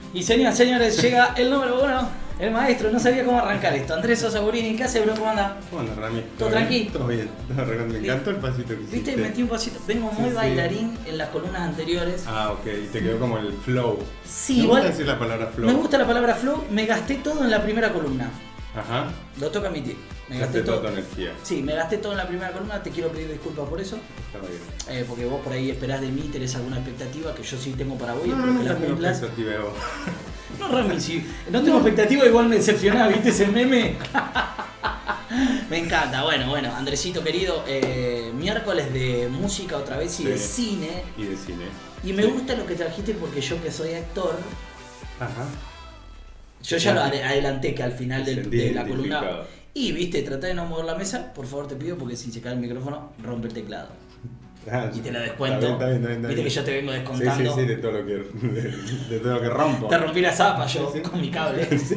Y señores, llega el número 1, el maestro. No sabía cómo arrancar esto. Andrés Sosa Burini, ¿qué hace, bro? ¿Cómo anda? ¿Cómo andas, Rami? ¿Todo tranquilo? Todo bien. Me encantó el pasito que hiciste. Viste, metí un pasito. Vengo muy bailarín en las columnas anteriores. Ah, ok. Y te quedó como el flow. Sí, me igual. gusta decir la palabra flow. Me gusta la palabra flow. Me gasté todo en la primera columna. Ajá. Lo toca admitir. Me Gasté gasté toda todo. tu energía. Sí, me gasté todo en la primera columna. Te quiero pedir disculpas por eso. Está bien. Porque vos por ahí esperás de mí, tenés alguna expectativa que yo sí tengo para vos. No, espero no, que la tengo cumplas. expectativa de vos. No, Rami, si no tengo expectativa, igual me decepcionás, ¿viste ese meme? Me encanta. Bueno, Andresito querido, miércoles de música otra vez y Sí. de cine. Y de cine. Y me gusta lo que trajiste porque yo que soy actor, Ajá. yo ya lo adelanté que al final Te de sentí la columna. identificado. Y viste, tratá de no mover la mesa, por favor te pido, porque si se cae el micrófono, rompe el teclado. Ah, Y te lo descuento. Está bien. Viste que yo te vengo descontando. Sí, de todo lo que, de todo lo que rompo. Te rompí la zapa yo Sí. con mi cable. Sí.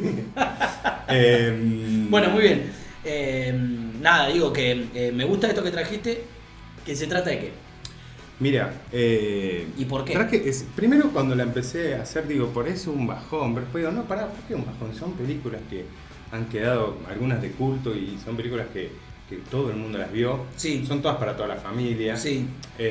Bueno, muy bien. Nada, digo que me gusta esto que trajiste, que se trata de qué. Mira, ¿Y por qué? Primero cuando la empecé a hacer, digo, por eso un bajón, pero después digo, no, pará, ¿por qué un bajón? Son películas que han quedado, algunas de culto, y son películas que todo el mundo las vio. Sí. Son todas para toda la familia. Sí.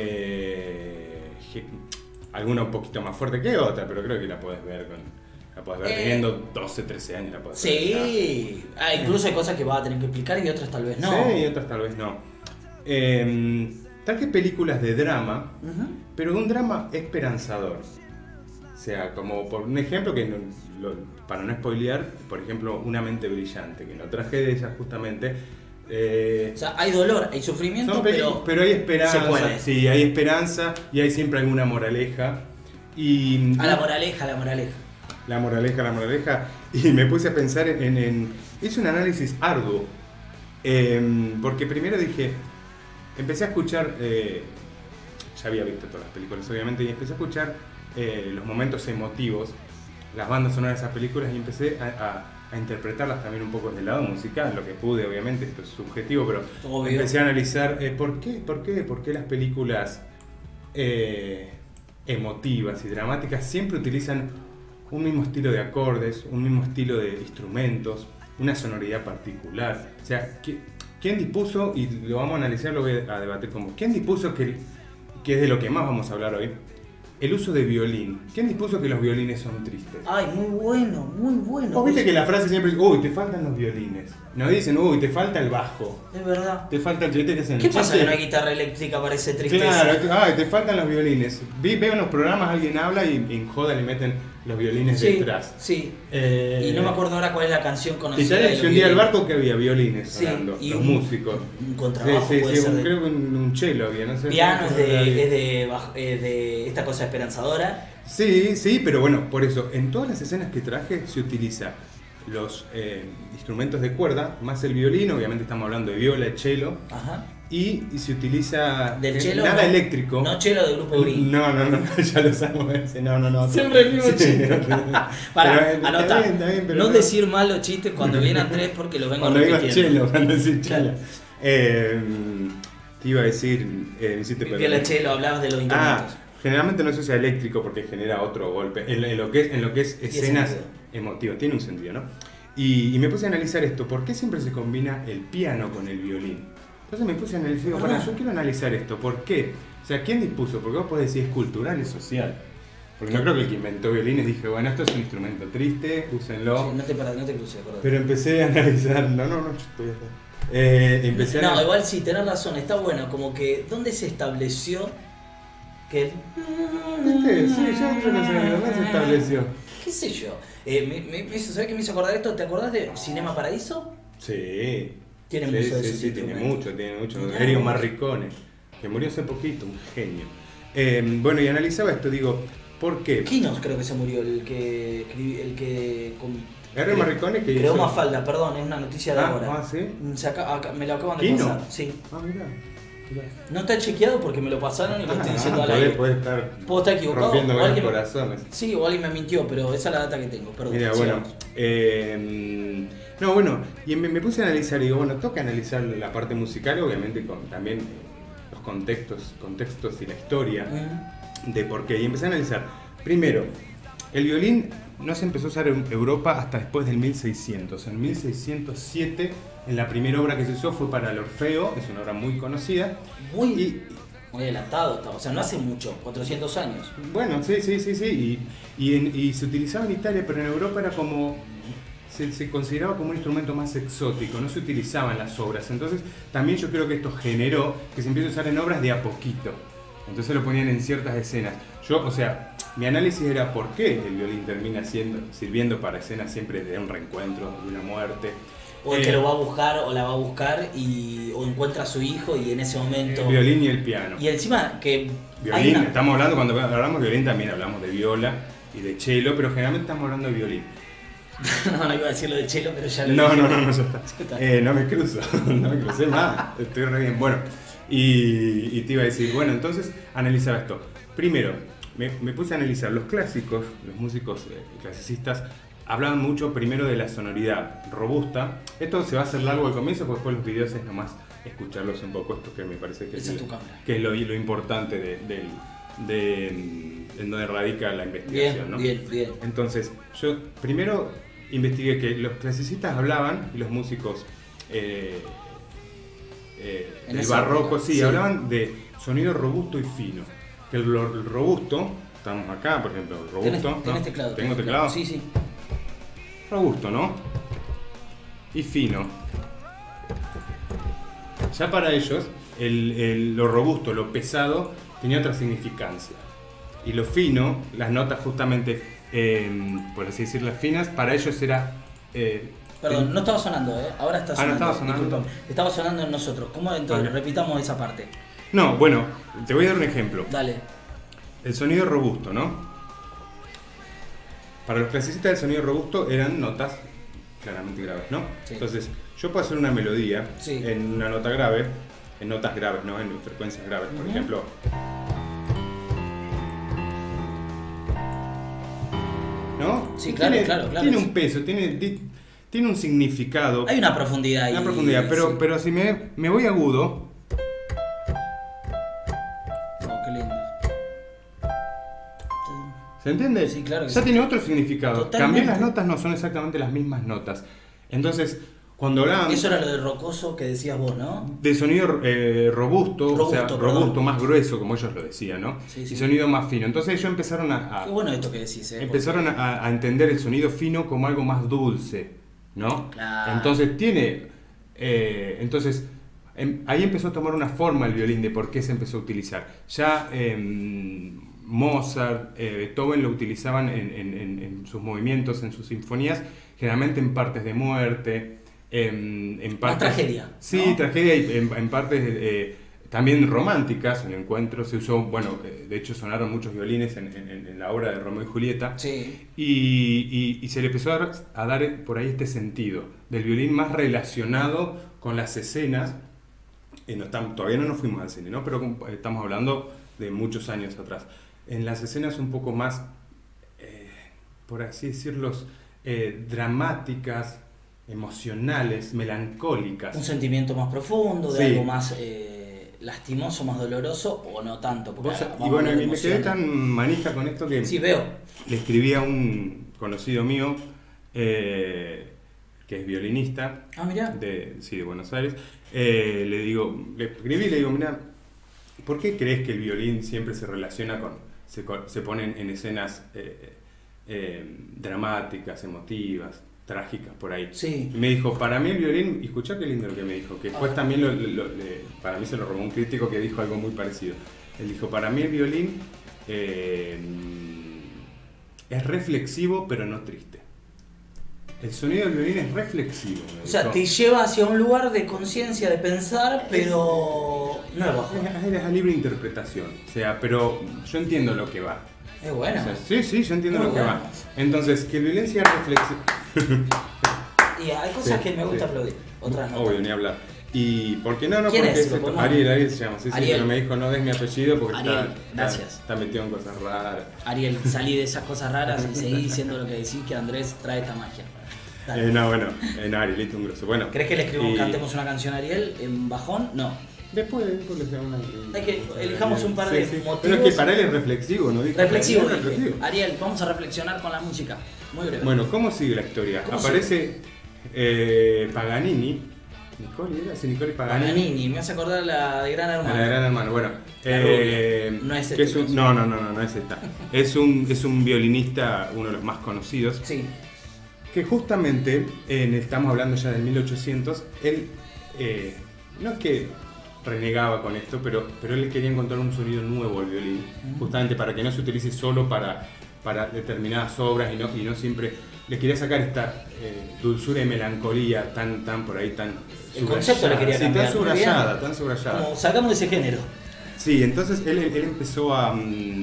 Alguna un poquito más fuerte que otra, pero creo que la podés ver teniendo 12, 13 años, la podés ver. Sí. Incluso hay cosas que vas a tener que explicar y otras tal vez no. Sí, y otras tal vez no. Traje películas de drama, Ujú. pero un drama esperanzador. O sea, como por un ejemplo, para no spoilear, por ejemplo, Una mente brillante, que no traje de ella justamente. O sea, hay dolor, hay sufrimiento, pero hay esperanza. se puede. Sí, hay esperanza y hay siempre alguna moraleja. Y A la moraleja. la moraleja. Y me puse a pensar hice un análisis arduo. Porque primero empecé a escuchar, ya había visto todas las películas obviamente, y empecé a escuchar los momentos emotivos, las bandas sonoras de esas películas, y empecé a interpretarlas también un poco desde el lado musical, lo que pude, obviamente, esto es subjetivo, pero Obvio. empecé a analizar por qué las películas emotivas y dramáticas siempre utilizan un mismo estilo de acordes, un mismo estilo de instrumentos, una sonoridad particular. O sea, ¿quién dispuso, y lo vamos a analizar, lo voy a debatir con vos, quién dispuso que es de lo que más vamos a hablar hoy, el uso de violín? ¿Quién dispuso que los violines son tristes? Ay, muy bueno. Vos viste que la frase siempre es, uy, te faltan los violines. No dicen, uy, te falta el bajo. Es verdad. Te falta el chiste que hacen. ¿Qué pasa que no hay guitarra eléctrica para ese tristeza? Claro, ay, te faltan los violines. Veo en los programas, alguien habla y en joda le meten los violines detrás. Sí. Y no me acuerdo ahora cuál es la canción conocida. Titanic, de si los un día al violines. barco que había violines Sí, sonando, y los un- músicos. Un contrabajo puede ser de- creo que un cello había, no sé. Piano es de esta cosa esperanzadora. Sí, pero bueno, por eso, en todas las escenas que traje se utiliza los instrumentos de cuerda, más el violín, obviamente estamos hablando de viola, cello, Ajá. y se utiliza Del cello. nada no, eléctrico. No cello de Grupo Green. No, ya lo sabemos ese, no. Siempre el mismo chiste. Para, Pero, anotá. está bien, pero no decir mal los chistes cuando viene Andrés porque los vengo Cuando digas repitiendo. cuando decís Claro. cello. Te iba a decir, me hiciste perder. Viola cello, hablabas de los instrumentos. Generalmente no se usa eléctrico porque genera otro golpe. En lo que es escenas sentido. emotivas, tiene un sentido, ¿no? Y me puse a analizar esto, ¿por qué siempre se combina el piano con el violín? Entonces me puse a analizar, digo, ¿Verdad? yo quiero analizar esto, ¿por qué? O sea, ¿quién dispuso? Porque vos podés decir es cultural, es social. Porque no creo que el que inventó violines dije, bueno, esto es un instrumento triste, úsenlo. Sí, no te cruces, acordate. Pero empecé a analizar, no, yo estoy acá. Empecé a No, igual sí, tenés razón, está bueno, como que ¿dónde se estableció que Sí, yo no sé, ¿dónde se estableció? ¿Qué sé yo? ¿Sabés qué me hizo acordar esto? ¿Te acordás de Cinema Paradiso? Sí. Tiene mucho de ese Sí, tiene instrumento. mucho. Mirá Ennio vos. Morricone, que murió hace poquito, un genio. Bueno, y analizaba esto, digo, ¿por qué? Kinos creo que se murió, el que Ennio Morricone que creó hizo... Mafalda, perdón, es una noticia de ahora. ¿sí? Me lo acaban de ¿Kino? pasar, sí. Mirá. No está chequeado porque me lo pasaron y lo estoy diciendo al aire. Puede estar Puedo estar equivocado. rompiendo o varios alguien- corazones. Sí, o alguien me mintió, pero esa es la data que tengo, perdón. Mira, bueno, sigamos. no, bueno, y me puse a analizar y digo, bueno, toca analizar la parte musical, obviamente con también los contextos y la historia Mm. de por qué. Y empecé a analizar, primero, el violín no se empezó a usar en Europa hasta después del 1600. En 1607, en la primera obra que se usó fue para el Orfeo, es una obra muy conocida. Muy adelantado, o sea, no hace mucho, 400 años. Bueno, sí. Y se utilizaba en Italia, pero en Europa era como... Se consideraba como un instrumento más exótico, no se utilizaba en las obras. Entonces, también yo creo que esto generó que se empiece a usar en obras de a poquito. Entonces lo ponían en ciertas escenas. Yo, o sea, mi análisis era por qué el violín termina sirviendo para escenas siempre de un reencuentro, de una muerte. O el que lo va a buscar o la va a buscar o encuentra a su hijo y en ese momento... El violín y el piano. Y encima que... Violín, estamos hablando, cuando hablamos de violín también hablamos de viola y de cello, pero generalmente estamos hablando de violín. No iba a decir lo de cello, pero ya lo No, dije. ya está. No me cruzo, no me crucé más, estoy re bien. Bueno, y te iba a decir, bueno, entonces analizaba esto. Primero, me puse a analizar los clásicos, los músicos clasicistas, hablaban mucho primero de la sonoridad robusta. Esto se va a hacer largo al comienzo, porque después los videos es nomás escucharlos un poco, esto que me parece que es lo importante en donde radica la investigación. Bien. Entonces, yo primero investigué que los clasicistas hablaban, y los músicos del barroco, sí, hablaban de sonido robusto y fino. Que el robusto, estamos acá, por ejemplo, robusto. ¿Tenés teclado? ¿Tengo teclado? Sí. Robusto, ¿no? Y fino. Ya para ellos, lo robusto, lo pesado, tenía otra significancia. Y lo fino, las notas justamente, por así decir, las finas, para ellos era... Perdón, no estaba sonando, ¿eh? Ahora está sonando. No estaba sonando. Disculpame. Estaba sonando en nosotros. ¿Cómo entonces? Vale. Repitamos esa parte. No, bueno, te voy a dar un ejemplo. Dale. El sonido robusto, ¿no? Para los clasicistas el sonido robusto eran notas claramente graves, ¿no? Sí. Entonces, yo puedo hacer una melodía Sí. en una nota grave, en notas graves, ¿no? En frecuencias graves, por ejemplo. ¿No? Sí, claro. Tiene un peso, tiene un significado. Hay una profundidad ahí. Una profundidad, pero si me voy agudo... Oh, qué lindo. ¿Se entiende? Sí, claro que ya sí. tiene otro significado. Totalmente. También las notas no son exactamente las mismas notas. Entonces, cuando hablaban... Eso era lo de rocoso que decías vos, ¿no? De sonido robusto, o sea, robusto, más grueso, como ellos lo decían, ¿no? Sí. Y sonido más fino. Entonces ellos empezaron Qué bueno esto que decís, ¿eh? empezaron a entender el sonido fino como algo más dulce, ¿no? Claro. Entonces ahí empezó a tomar una forma el violín de por qué se empezó a utilizar. Ya Mozart, Beethoven lo utilizaban en sus movimientos, en sus sinfonías, generalmente en partes de muerte, en partes... Más tragedia. Sí, ¿no? tragedia y en partes también románticas, en encuentros se usó, bueno, de hecho sonaron muchos violines en la obra de Romeo y Julieta, Sí. y se le empezó a dar por ahí este sentido del violín más relacionado con las escenas. Todavía no nos fuimos al cine, ¿no? Pero estamos hablando de muchos años atrás. En las escenas un poco más, por así decirlo, dramáticas, emocionales, melancólicas. Un sentimiento más profundo, de Sí. algo más lastimoso, más doloroso, o no tanto. Porque Y bueno, y me quedé tan manija con esto que Sí, veo. le escribí a un conocido mío, que es violinista, Mirá. de Buenos Aires. Le escribí y le digo, mira, ¿por qué crees que el violín siempre se relaciona se ponen en escenas dramáticas, emotivas, trágicas por ahí? Sí. Y me dijo, para mí el violín, y escuchá qué lindo lo que me dijo, que después también para mí se lo robó un crítico que dijo algo muy parecido. Él dijo, para mí el violín es reflexivo pero no triste. El sonido del violín es reflexivo. O sea, te lleva hacia un lugar de conciencia, de pensar, pero no es bajo. Es a libre interpretación, o sea, pero yo entiendo lo que va. Es bueno. O sea, sí, yo entiendo Muy lo que bueno. va. Entonces, que el violín sea reflexivo. Y hay cosas Sí, que me gusta sí. aplaudir, otras no. Obvio, ni hablar. ¿Y por qué no? ¿Quién Porque es? ¿Lo podemos- Ariel se llama, sí, Ariel. pero me dijo no des mi apellido porque Ariel, gracias. está metido en cosas raras. Ariel, salí de esas cosas raras y seguí diciendo lo que decís, que Andrés trae esta magia. Dale. No, Arielito un grosso. Bueno, ¿Crees que le cantemos una canción a Ariel en bajón? No. Después le hacemos una... Hay que elijamos un par de motivos. Pero es que para él es reflexivo, ¿no? Reflexivo, dije. Ariel, vamos a reflexionar con la música. Muy breve. Bueno, ¿cómo sigue la historia? Aparece Paganini. ¿Nicole era? Sí, Nicole Paganini. Paganini, me hace acordar la de Gran Hermano. La de Gran Hermano, bueno. No es esta. No es esta. Es un violinista, uno de los más conocidos. Sí. Que justamente, estamos hablando ya del 1800, él, no es que renegaba con esto, pero él quería encontrar un sonido nuevo al violín, justamente para que no se utilice solo para determinadas obras y no siempre. Le quería sacar esta dulzura y melancolía tan por ahí, tan el concepto le quería cambiar. Tan subrayada. Como sacamos de ese género. Sí, entonces él empezó a...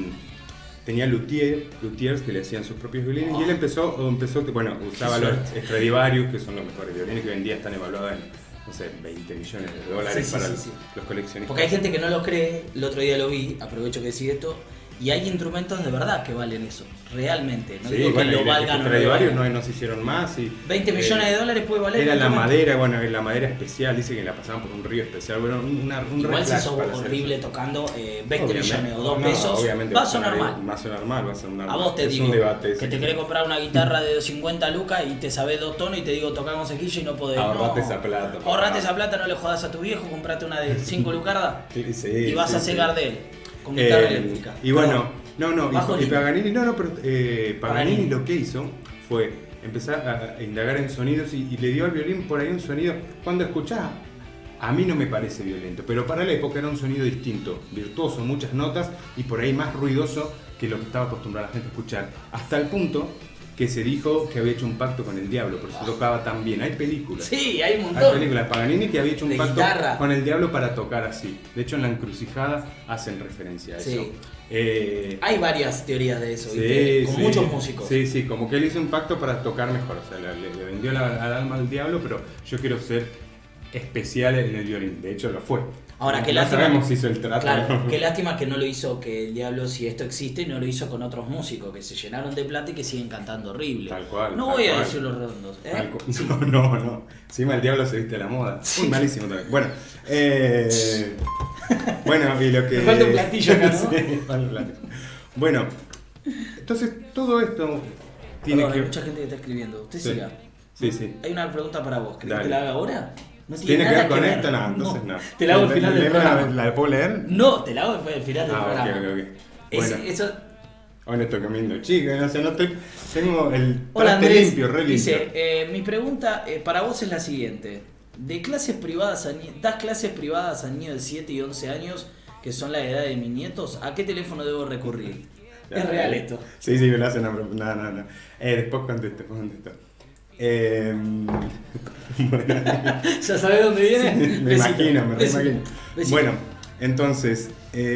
tenía luthiers que le hacían sus propios violines y él empezó bueno, usaba los Stradivarius, que son los mejores violines que hoy en día están evaluados en, no sé, 20 millones de dólares para los coleccionistas. Porque hay gente que no lo cree, el otro día lo vi, aprovecho que decís esto, y hay instrumentos de verdad que valen eso, realmente. No digo que lo valgan o no. Stradivarius no se hicieron más. Y, 20 millones de dólares puede valer. Era la madera, la madera especial, dice que la pasaban por un río especial. Bueno, igual si sos horrible tocando 20 millones o 2 pesos, va a sonar mal. Va a sonar mal, va a sonar mal. A vos te digo debate, que te querés comprar una guitarra de 50 lucas y te sabés 2 tonos y te digo tocar con cejilla y no podés. Ahorrate esa plata. Ahorrate esa plata, no le jodas a tu viejo, comprate una de 5 lucardas y vas a cegar de él. Con guitarra eléctrica. Y bueno, y Paganini, pero Paganini lo que hizo fue empezar a indagar en sonidos y le dio al violín por ahí un sonido. Cuando escuchás, a mí no me parece violento, pero para la época era un sonido distinto, virtuoso, muchas notas y por ahí más ruidoso que lo que estaba acostumbrada la gente a escuchar. Hasta el punto que se dijo que había hecho un pacto con el diablo, por eso tocaba tan bien. Hay películas. Sí, hay un montón. Hay películas. Paganini que había hecho un pacto guitarra con el diablo para tocar así. De hecho, en La Encrucijada hacen referencia a eso. Hay varias teorías de eso, ¿viste? Con muchos músicos. Sí, como que él hizo un pacto para tocar mejor. O sea, le vendió al alma al diablo, pero yo quiero ser especial en el violín. De hecho, lo fue. Ahora, qué no lástima. Sabemos si hizo el trato. Claro, qué lástima que no lo hizo, que el diablo, si esto existe, no lo hizo con otros músicos que se llenaron de plata y que siguen cantando horrible. Tal cual. No voy a decir los redondos. Sí. No. Encima el diablo se viste a la moda. Sí. Muy malísimo también. Bueno, bueno, y lo que. Me falta un platillo acá, ¿no? Sí, falta un platillo. Bueno, entonces todo esto tiene que. Hay mucha gente que está escribiendo. Usted siga. Sí. Hay una pregunta para vos. ¿Querés que te la haga ahora? No tiene que ver con esto, no, entonces no. Te la hago al final del programa. ¿La puedo leer? No, te la hago después del final del programa. Ok. Bueno, eso. Hoy no estoy comiendo chica, no sé, tengo el Hola, traste Andrés, limpio, re limpio. Dice, mi pregunta para vos es la siguiente. ¿Das clases privadas a niños de 7 y 11 años, que son la edad de mis nietos? ¿A qué teléfono debo recurrir? ¿Es real esto? Sí, me lo hacen. No. Después contesto. Bueno. ¿Ya sabes dónde viene? Sí, me imagino. Besito. Bueno, entonces...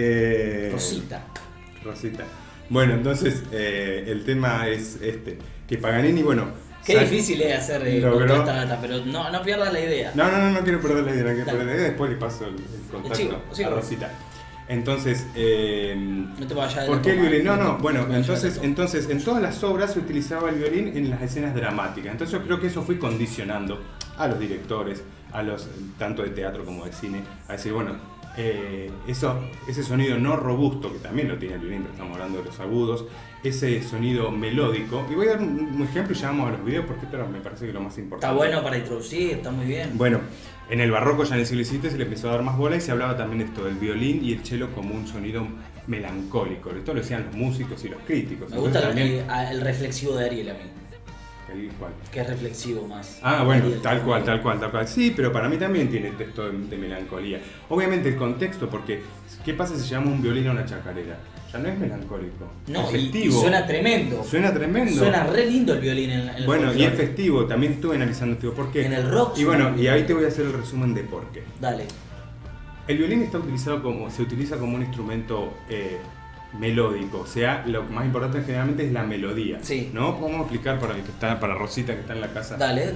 Rosita. Bueno, entonces el tema es que Paganini, bueno... Qué difícil es hacer con toda esta data, pero no pierdas la idea. No quiero perder la idea, después le paso el contacto a Rosita. Entonces, no te vayas. ¿por qué el violín? No, bueno, entonces en todas las obras se utilizaba el violín en las escenas dramáticas. Entonces yo creo que eso fue condicionando a los directores, tanto de teatro como de cine, a decir, bueno, ese sonido no robusto, que también lo tiene el violín, pero estamos hablando de los agudos, ese sonido melódico. Y voy a dar un ejemplo y ya vamos a los videos, porque esto me parece que es lo más importante. Está bueno para introducir, está muy bien. Bueno, en el barroco, ya en el siglo XVII, se le empezó a dar más bola y se hablaba también de esto del violín y el cello como un sonido melancólico. Esto lo decían los músicos y los críticos. Me gusta también el reflexivo de Ariel a mí. ¿El cuál? Que es reflexivo más. Bueno, Ariel, tal cual. Sí, pero para mí también tiene texto de melancolía. Obviamente el contexto, porque ¿qué pasa si llamamos un violín a una chacarera? Ya no es melancólico. No, y suena tremendo. Suena re lindo el violín en el bueno, folclore. y es festivo. También estuve analizando por qué. En el rock. Y bueno, y ahí te voy a hacer el resumen de por qué. Dale. El violín se utiliza como un instrumento melódico, o sea, lo más importante generalmente es la melodía. Sí. ¿No? Podemos explicar para Rosita que está en la casa. Dale.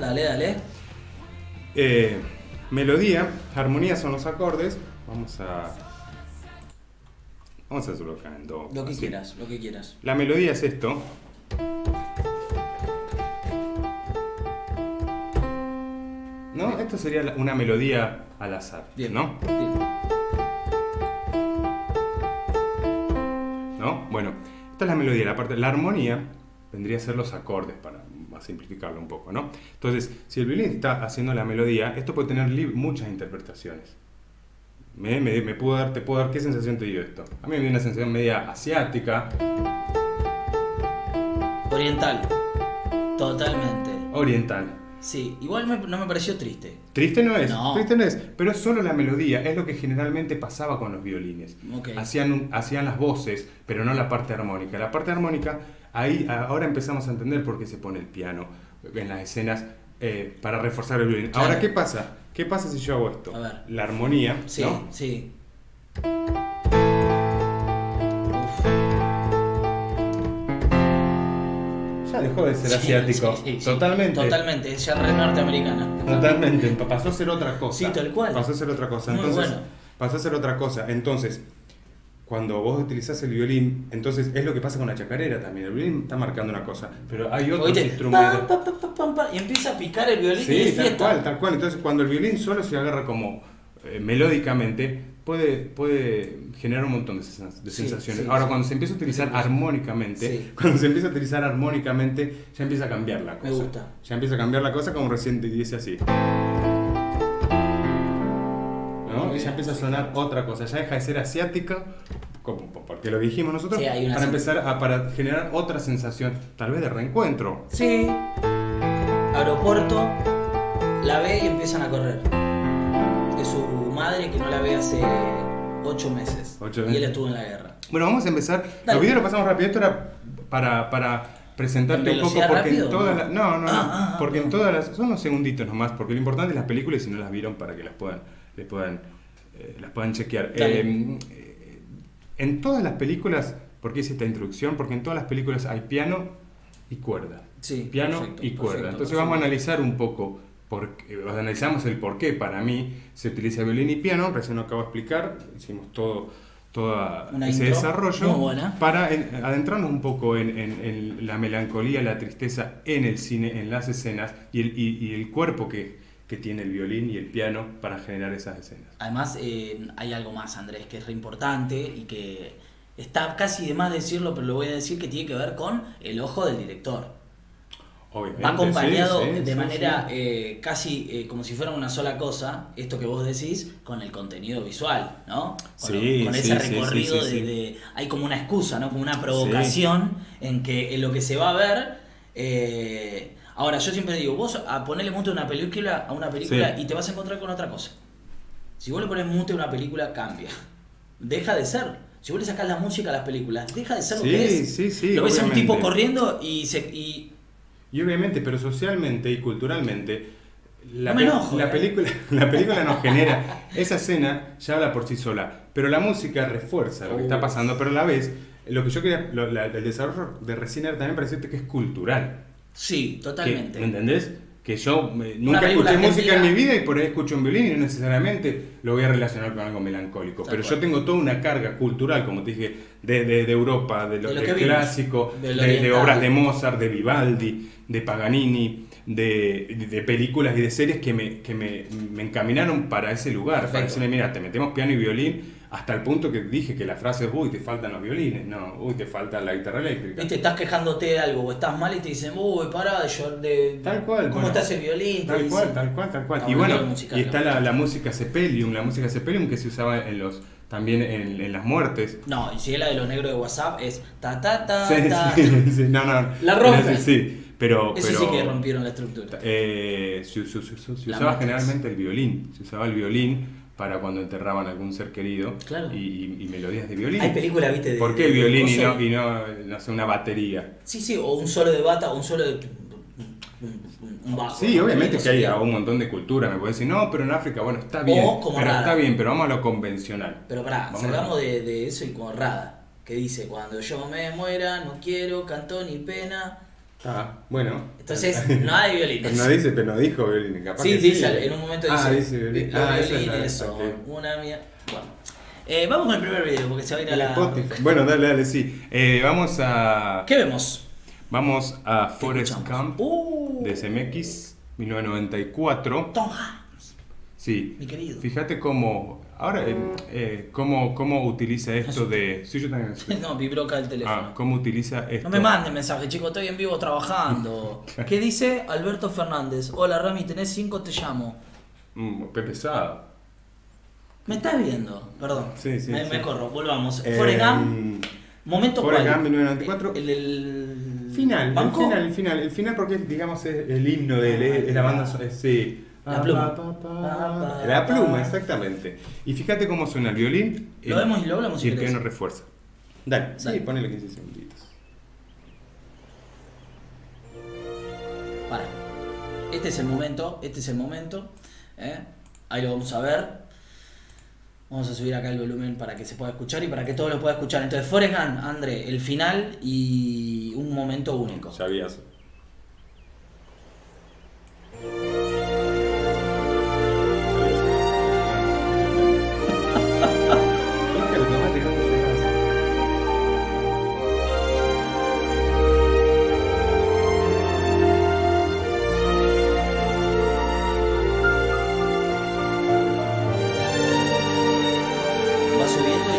Melodía, armonía son los acordes. Vamos a hacerlo acá en do. Lo que quieras. La melodía es esto. ¿No? esto sería una melodía al azar, Bien. ¿no? Bien. ¿No? Bueno, esta es la melodía, la armonía vendría a ser los acordes, para simplificarlo un poco, ¿no? Entonces, si el violín está haciendo la melodía, esto puede tener muchas interpretaciones. Te puedo dar, ¿qué sensación te dio esto? A mí me dio una sensación media asiática. Oriental. Totalmente. Oriental. Sí, igual no me pareció triste. Triste no es, No. triste no es, pero es solo la melodía, es lo que generalmente pasaba con los violines. Ok. Hacían las voces, pero no la parte armónica. La parte armónica, ahora empezamos a entender por qué se pone el piano en las escenas para reforzar el violín. Claro. Ahora, ¿qué pasa? ¿Qué pasa si yo hago esto? A ver. La armonía, Sí, ¿no? sí. Uf. Ya dejó de ser Sí, asiático. sí. Totalmente. Totalmente, es ya re norteamericana. Totalmente. Pasó a ser otra cosa. Sí, tal cual. Pasó a ser otra cosa. Muy Entonces, bueno. pasó a ser otra cosa. Entonces, cuando vos utilizás el violín, entonces es lo que pasa con la chacarera también. El violín está marcando una cosa, pero hay otros Oíste, instrumentos. pam, pam, pam, pam, pam, y empieza a picar el violín y Sí, es tal fiesta. cual, tal cual. Entonces, cuando el violín solo se agarra como melódicamente, puede generar un montón de sensaciones. sí, Ahora, sí. cuando se empieza a utilizar armónicamente, Sí. ya empieza a cambiar la cosa. Me gusta. Ya empieza a cambiar la cosa, como recién te dice así. ¿No? Muy Y ya bien, empieza a sonar otra cosa, ya deja de ser asiática, porque lo dijimos nosotros, Sí, hay una para sensación. empezar para generar otra sensación, tal vez de reencuentro. Sí. Aeropuerto, la ve y empiezan a correr. Es su madre que no la ve hace 8 meses. 8 Y meses. él estuvo en la guerra. Bueno, vamos a empezar. Dale. Los videos lo pasamos rápido. Esto era para presentarte ¿En un poco, velocidad porque rápido, en todas no? las. No. Porque en no. todas las. Son unos segunditos nomás, porque lo importante es las películas y si no las vieron para que las puedan chequear. Dale. En todas las películas, ¿por qué hice esta introducción? Porque en todas las películas hay piano y cuerda. Sí, Piano perfecto, y cuerda. perfecto, Entonces perfecto. vamos a analizar un poco. Analizamos el por qué para mí se utiliza violín y piano, recién lo acabo de explicar, hicimos todo Una ese intro desarrollo muy buena. para adentrarnos un poco en la melancolía, la tristeza en el cine, en las escenas y el cuerpo que tiene el violín y el piano para generar esas escenas. Además, hay algo más, Andrés, que es re importante y que está casi de más decirlo, pero lo voy a decir, que tiene que ver con el ojo del director. Obviamente, Va acompañado sí, de sí, manera sí. casi como si fuera una sola cosa, esto que vos decís, con el contenido visual, ¿no? Sí, con sí, ese sí, recorrido sí, sí. hay como una excusa, ¿no? Como una provocación en que en lo que se va a ver. Ahora, yo siempre digo, vos a ponerle mute a una película Sí. y te vas a encontrar con otra cosa. Si vos le pones mute a una película, cambia. Deja de ser. Si vos le sacás la música a las películas, deja de ser lo que es. Sí, Lo ves a un tipo obviamente. corriendo Y obviamente, pero socialmente y culturalmente, No me enojo, la película nos genera, esa escena ya habla por sí sola, pero la música refuerza lo que está pasando, pero a la vez, lo que yo quería, el desarrollo de Resiner también para decirte que es cultural. Sí, totalmente. ¿Me entendés? Que yo Una nunca película escuché música en argentina. mi vida y por ahí escucho un violín y no necesariamente lo voy a relacionar con algo melancólico. Tal Pero cual. yo tengo toda una carga cultural, como te dije, de Europa, De lo del que vimos, clásico, del de oriental. obras de Mozart, de Vivaldi, de Paganini, de películas y de series que me encaminaron para ese lugar. Para Perfecto. decirme, mira, te metemos piano y violín hasta el punto que dije que la frase es, uy, te faltan los violines. No, uy, te falta la guitarra eléctrica. Viste, estás quejándote de algo o estás mal y te dicen, uy, pará de llorar de Tal cual. ¿cómo bueno, estás el violín? Te Tal dicen. cual. Estamos Y bueno, hablando de musical, y está ¿no? la música Sepelium que se usaba también en las muertes. No, y si es la de los negros de WhatsApp, es ta ta ta Sí, ta. sí, no. La rompen. Sí, pero... Eso sí que rompieron la estructura. Se La usaba matriz. generalmente el violín. Se usaba el violín para cuando enterraban a algún ser querido. Claro. Y melodías de violín. Hay películas, viste, de... ¿Por qué el violín coso. y no sé, una batería? Sí, o un solo de bata, o un solo de... un bajo. Sí, ¿no? obviamente que hay Sería. un montón de cultura. Me pueden decir, no, pero en África, bueno, está bien. como Pero rara. está bien, pero vamos a lo convencional. Pero pará, Vamos salgamos de eso y con Rada, que dice, cuando yo me muera, no quiero canto ni pena. Ah, bueno. Entonces, no hay violines. No dice, pero no dijo violines, capaz Sí, que dice, en un momento dice, dice violín. los Eso es violines son ok. una mía. Bueno, vamos con el primer video porque se va a ir a El la... Spotify. Bueno, dale, sí. Vamos a ¿Qué vemos? Forest escuchamos? Camp de CMX 1994. Tom Hanks. Sí. Mi querido. Fíjate cómo. Ahora, cómo utiliza esto de. Sí, yo también. No, vibró acá el teléfono. ¿Cómo utiliza esto? No me manden mensaje, chicos, estoy en vivo trabajando. ¿Qué dice Alberto Fernández? Hola Rami, tenés 5, te llamo. Qué pesado. ¿Me estás viendo? Perdón. Sí, sí. Me corro, volvamos. Forrest Gump, momento Forrest cuál? Gump 1994. El Final, ¿banco? el final porque digamos es el himno de la banda, sí. La pluma. La pluma, exactamente. Y fíjate cómo suena el violín. Lo vemos y lo hablamos si y el querés. piano refuerza. Dale, sí, Dale. ponele 15 segunditos. Para. Este es el momento. Ahí lo vamos a ver. Vamos a subir acá el volumen para que se pueda escuchar y para que todo lo pueda escuchar. Entonces, Forrest Gump, André, el final y un momento único. Sabías. Va subiendo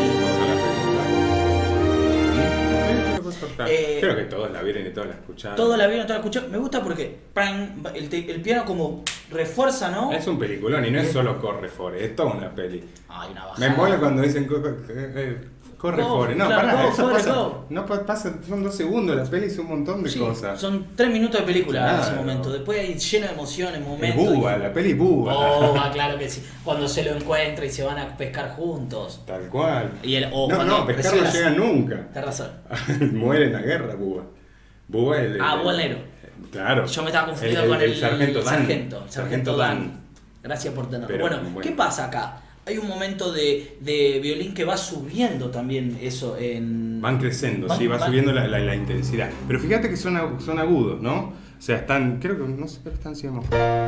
Creo que todos la vieron y todos la escucharon. Todo la vieron, todo la escucharon. Me gusta porque ¡pam! El piano como refuerza, ¿no? Es un peliculón y no es solo corre Forrest, es toda una peli. Ay, una Me bajada. mola cuando dicen corre Go, Forrest. No, claro, pará, go, eso Forrest, pasa. go. No pasa, son 2 segundos, la peli es un montón de Sí, cosas. son 3 minutos de película en ese Claro. momento. Después hay lleno de emociones, Es momentos. buba, la peli buba. Oh, claro que sí. Cuando se lo encuentra y se van a pescar juntos. Tal cual. Y el, o No, cuando no, pescar no recibe llegan nunca. Tenés razón. Muere en la guerra, buba. Buba es el. Buba el negro. Claro. Yo me estaba confundido con el sargento Dan. Sargento Dan. Gracias por tenerlo. Pero, Bueno, bueno. ¿qué pasa acá? Hay un momento de violín que va subiendo también eso en... Van creciendo, Van- sí, va van- subiendo la intensidad. Pero fíjate que son agudos, ¿no? O sea, están, creo que, no sé qué están haciendo.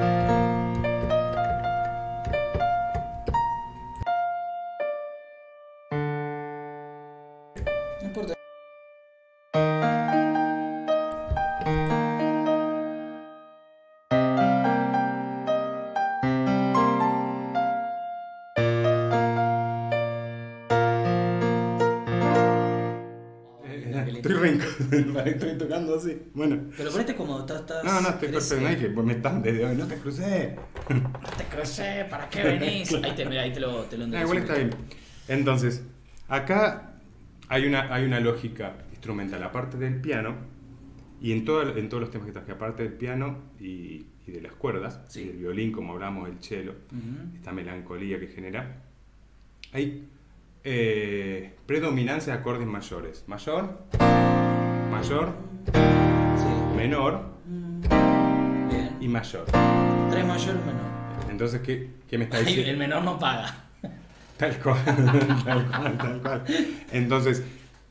No importa. Estoy tocando así. Bueno. Pero ponete como estás... No, estoy crece. perfecto. No hay que, pues me están desde hoy, no te crucé. No te crucé, ¿para qué venís? Ahí te lo Igual está bien. Entonces, acá hay una lógica instrumental, aparte del piano, y en todos los temas que traje, aparte del piano y de las cuerdas, Sí. y del violín, como hablamos, el cello, Ujú. esta melancolía que genera, hay predominancia de acordes mayores. Mayor, Sí. menor Bien. y mayor. 3 mayor, menor. Entonces, ¿qué me está Ay, diciendo? el menor no paga. Tal cual, tal cual. Entonces,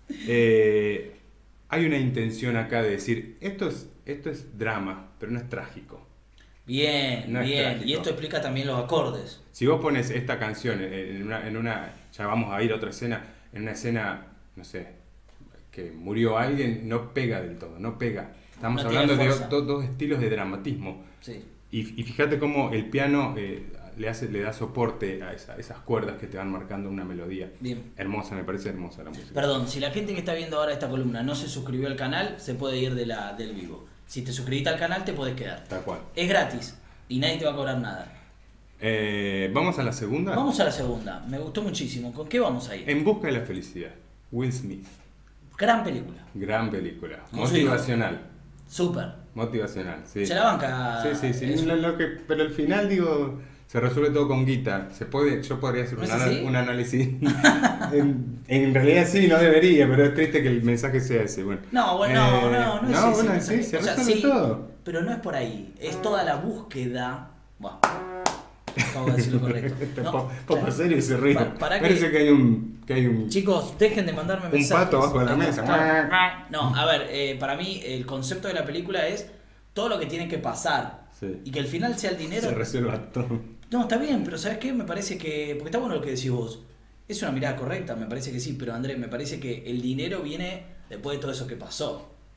hay una intención acá de decir, esto es drama, pero no es trágico. Bien, No es bien. trágico. Y esto explica también los acordes. Si vos pones esta canción en una, ya vamos a ir a otra escena, en una escena, no sé, que murió alguien, no pega del todo, no pega. Estamos No tiene hablando de fuerza. dos estilos de dramatismo. Sí. Y fíjate cómo el piano le da soporte a esas cuerdas que te van marcando una melodía. Bien. Hermosa, me parece hermosa la música. Perdón, si la gente que está viendo ahora esta columna no se suscribió al canal, se puede ir del vivo. Si te suscribiste al canal, te podés quedar. Tal cual. Es gratis y nadie te va a cobrar nada. Vamos a la segunda. Vamos a la segunda. Me gustó muchísimo. ¿Con qué vamos a ir? En busca de la felicidad. Will Smith. Gran película. Gran película. ¿Cómo se llama? Motivacional. Súper. Motivacional, sí. Se la banca. Sí. Es- Pero al final, digo, se resuelve todo con guita. Yo podría hacer ¿No es así? un análisis. en realidad sí, no debería, pero es triste que el mensaje sea ese. Bueno, No, bueno, no es ese bueno, mensaje. sí, se O sea, resuelve sí, todo. pero no es por ahí. Es toda la búsqueda. Bueno, acabo de decir lo correcto. No, Poco claro. serio y se ríe. Para Parece que- que hay un Chicos, dejen de mandarme un mensajes. pato abajo de la Ahí mesa. está. No, a ver, para mí el concepto de la película es todo lo que tiene que pasar. Sí. Y que el final sea el dinero. Se resuelva todo. No, está bien, pero ¿sabes qué? Me parece que... Porque está bueno lo que decís vos. Es una mirada correcta, me parece que sí, pero Andrés, me parece que el dinero viene después de todo eso que pasó.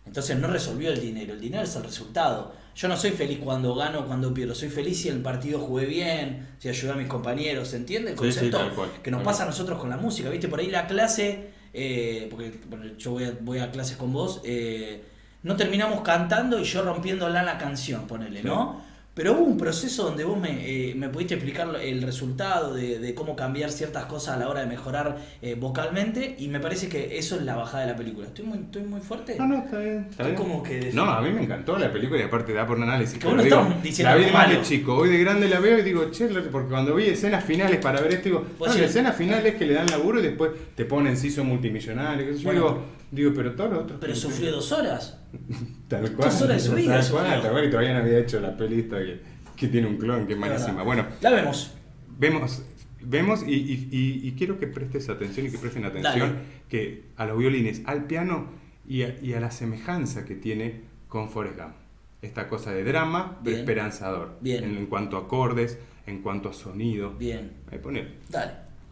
Entonces no resolvió el dinero es el resultado. Yo no soy feliz cuando gano o cuando pierdo, soy feliz si el partido jugué bien, si ayudé a mis compañeros, ¿se entiende el concepto? tal cual. Que nos pasa a nosotros con la música, ¿viste? Por ahí la clase, porque bueno, yo voy a clases con vos, no terminamos cantando y yo rompiéndola en la canción, ponele, ¿no? Pero hubo un proceso donde vos me pudiste explicar el resultado de cómo cambiar ciertas cosas a la hora de mejorar vocalmente, y me parece que eso es la bajada de la película. ¿Estoy muy fuerte? No, está bien. Estoy como que... No, a mí me encantó la película y aparte da por un análisis. Que vos no estás diciendo la vi de más malo. de chico, hoy de grande la veo y digo, che, porque cuando vi escenas finales para ver esto, digo, Vos no, sí. la escena final es que le dan laburo y después te ponen si son multimillonarios, qué sé yo. Bueno, digo, pero todos los otros... Pero sufrió 2 horas. Tal cual. 2 horas de su vida. Tal cual, tal cual, y todavía no había hecho la peli esta que tiene un clon, que es malísima. Bueno, La vemos. vemos y quiero que prestes atención y que presten atención Dale. que a los violines, al piano y a la semejanza que tiene con Forrest Gump. Esta cosa de drama, pero Bien. esperanzador. Bien. En cuanto a acordes, en cuanto a sonido. Bien. Ahí ponele. Dale.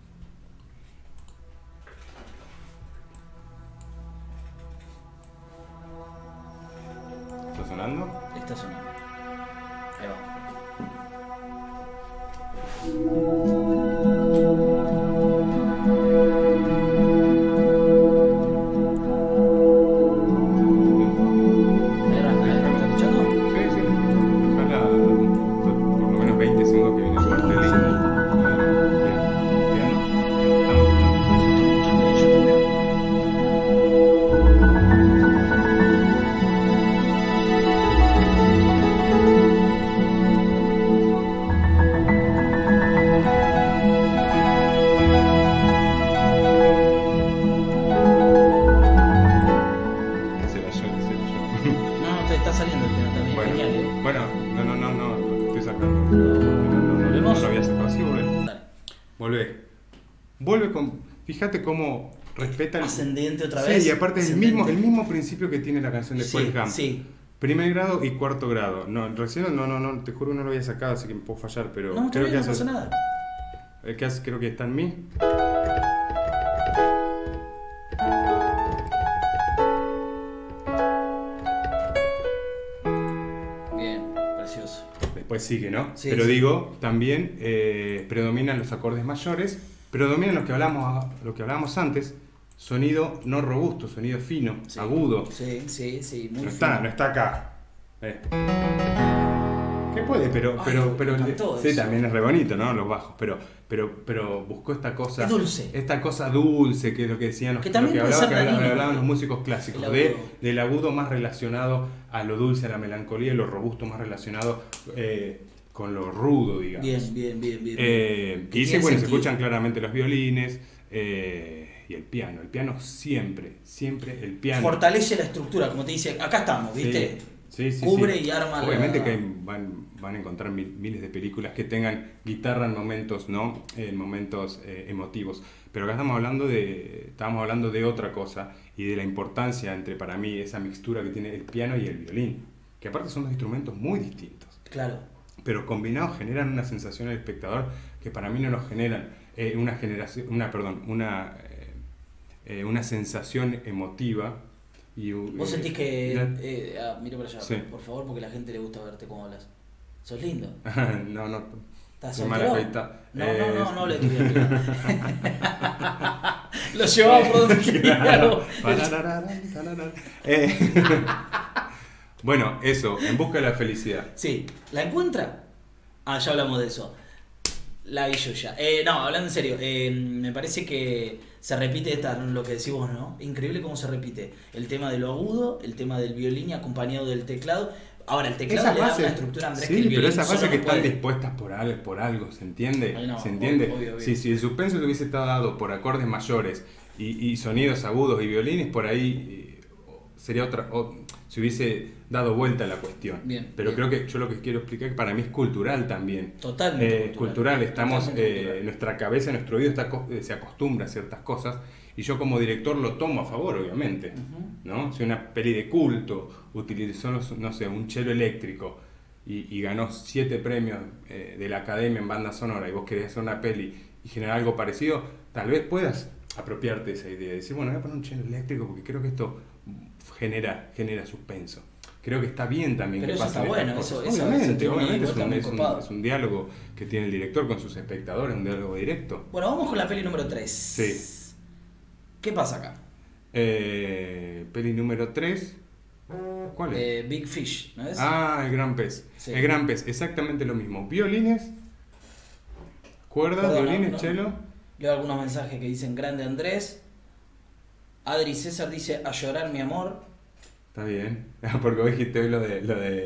¿Está sonando? Está sonando. Ahí va. ¿Está escuchando? Sí, sí. Ojalá por lo menos 20 segundos que viene el parte lindo. Se la yo. No, te está saliendo el piano también. Bueno, Genial, ¿eh? bueno, no, lo estoy sacando. No ¿Volvemos? lo había sacado, sí, volvé. Dale. Vuelve con. Fíjate cómo respeta el. Ascendente otra vez. Sí, y aparte es el Ascendente. mismo principio que tiene la canción de Forrest Gump. Sí. Primer grado y cuarto grado. No, recién no, te juro que no lo había sacado, así que me puedo fallar, pero No, creo que todavía no pasa nada. creo que está en mí. Bien, precioso. Después sigue, ¿no? Sí, pero sí. digo, también predominan los acordes mayores, predominan lo que hablábamos antes, sonido no robusto, sonido fino, Sí. agudo. Sí, muy No fino. está acá. ¿Qué puede? Pero me encantó sí, eso. también es re bonito, ¿no? Los bajos, pero buscó esta cosa. Es dulce. Esta cosa dulce, que es lo que decían los Que también puede ser dañino, hablaban los ¿no? músicos clásicos, El agudo. del agudo más relacionado a lo dulce, a la melancolía, y lo robusto más relacionado con lo rudo, digamos. Bien. Y tiene se sentido. escuchan claramente los violines y el piano. El piano siempre el piano. Fortalece la estructura, como te dice, acá estamos, ¿viste? Sí, Cubre y arma la- Obviamente que van a encontrar miles de películas que tengan guitarra en momentos, ¿no? En momentos emotivos. Pero acá estábamos hablando de otra cosa y de la importancia entre, para mí, esa mixtura que tiene el piano y el violín. Que aparte son dos instrumentos muy distintos. Claro. Pero combinados generan una sensación al espectador que para mí no nos generan una sensación emotiva. Vos sentís que... mira para allá, Sí. por favor, porque a la gente le gusta verte cómo hablas. Sos lindo. no. ¿Estás Soy mala soltero? afeita. No le tiré. Lo llevaba por donde quería. Claro. Eh, Bueno, eso, en busca de la felicidad. Sí, ¿la encuentra? Ya hablamos de eso. La vi yo ya. No, hablando en serio, me parece que se repite lo que decís vos, ¿no? Increíble cómo se repite. El tema de lo agudo, el tema del violín acompañado del teclado. Ahora, el teclado le da una estructura a Andrés, que el sí, violín pero esas solo bases que no están puede. dispuestas por algo, ¿se entiende? Ay, no, ¿Se entiende? obvio. Si el suspenso te hubiese estado dado por acordes mayores y sonidos agudos y violines, por ahí sería otra, se hubiese dado vuelta la cuestión. Bien, pero bien. creo que yo lo que quiero explicar es que para mí es cultural también. Totalmente cultural. Estamos, Totalmente cultural. nuestra cabeza, nuestro oído se acostumbra a ciertas cosas y yo como director lo tomo a favor, obviamente. ¿No? Si una peli de culto utilizó, no sé, un cello eléctrico y ganó 7 premios de la Academia en banda sonora y vos querés hacer una peli y generar algo parecido, tal vez puedas apropiarte de esa idea y decir, bueno, voy a poner un cello eléctrico porque creo que esto genera suspenso. Creo que está bien también pero que eso pasen está bueno, estas cosas. eso Obviamente tiene es un diálogo que tiene el director con sus espectadores, un diálogo directo. Bueno, vamos con la peli número 3. Sí. ¿Qué pasa acá? Peli número 3. ¿Cuál es? Big Fish, ¿no es? Ah, el gran pez. Sí. El gran pez, exactamente lo mismo. Violines, cuerdas, Perdón, violines, no. cello. Leo algunos mensajes que dicen grande Andrés. Adri César dice a llorar mi amor. Está bien. Porque vos dijiste hoy lo de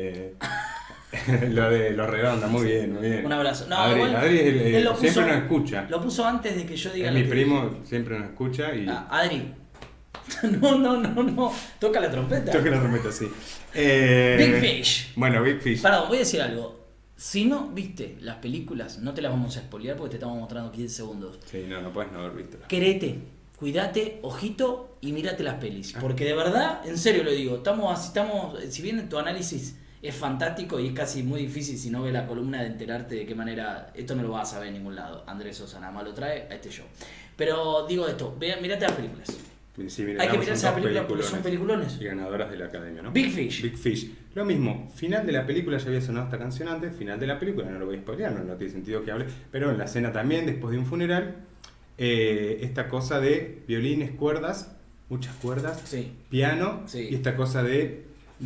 lo de los redondos, muy bien, muy bien. Un abrazo. No, Adri, igual, Adri él lo siempre puso- nos escucha. Lo puso antes de que yo diga Es lo mi que primo, dije. siempre nos escucha y Adri. No. Toca la trompeta. toca la trompeta así. Big Fish. Bueno, Big Fish. Perdón, voy a decir algo. Si no viste las películas, no te las vamos a spoilear porque te estamos mostrando 15 segundos. Sí, no puedes no haber visto. Querete, cuídate, ojito y mírate las pelis. Porque de verdad, en serio lo digo, estamos, si bien tu análisis es fantástico y es casi muy difícil si no ves la columna de enterarte de qué manera, esto no lo vas a ver en ningún lado. Andrés Sosa nada más lo trae a este show. Pero digo esto, mirate las películas. Sí, mira, Hay que son mirarse las dos películas porque son peliculones. y ganadoras de la academia, ¿no? Big Fish. Big Fish. Lo mismo, final de la película, ya había sonado esta canción antes, final de la película, no lo voy a spoilear, no tiene sentido que hable, pero en la escena también, después de un funeral, esta cosa de violines, cuerdas, muchas cuerdas, Sí. piano, Sí. y esta cosa de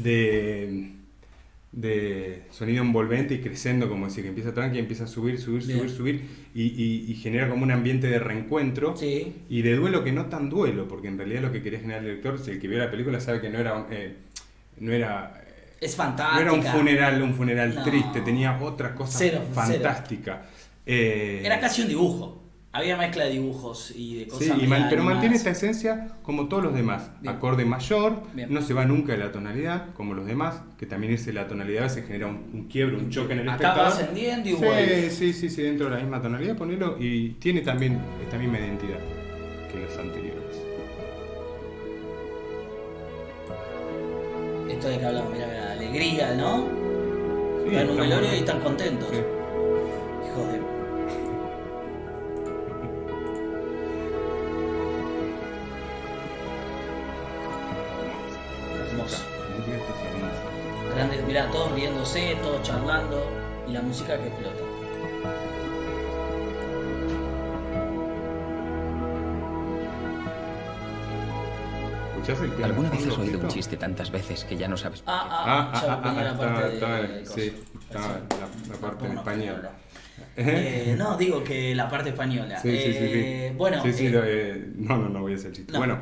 sonido envolvente y creciendo, como decir, que empieza tranqui, empieza a subir Bien. y genera como un ambiente de reencuentro Sí. y de duelo que no tan duelo, porque en realidad lo que quería generar el director, si el que vio la película sabe que no era Es no fantástica. era un funeral No. triste, tenía otra cosa Cero, fantástica. Era casi un dibujo. Había mezcla de dibujos y de cosas. Sí, medio pero animadas. mantiene esta esencia como todos los demás. Bien. Acorde mayor, Bien. no se va nunca de la tonalidad, como los demás, que también irse de la tonalidad a veces genera un quiebre, un choque en el Acá va espectador. ascendiendo y vuelve. Sí, dentro de la misma tonalidad, ponelo, y tiene también esta misma identidad que los anteriores. Esto de que hablamos, mira, alegría, ¿no? Sí, Están en un está velorio bueno. y están contentos. Sí. Hijos de. Hermoso. Grande, mirá, todos riéndose, todos charlando y la música que explota. ¿Escuchás el piano? ¿Alguna vez has Fondo, oído un Tito? chiste tantas veces que ya no sabes? Ya ponía la parte estaba, de sí, cosas. estaba la parte en Pongo una español. palabra. No, digo que la parte española. Sí. Bueno, Sí, no voy a hacer chiste. No. Bueno,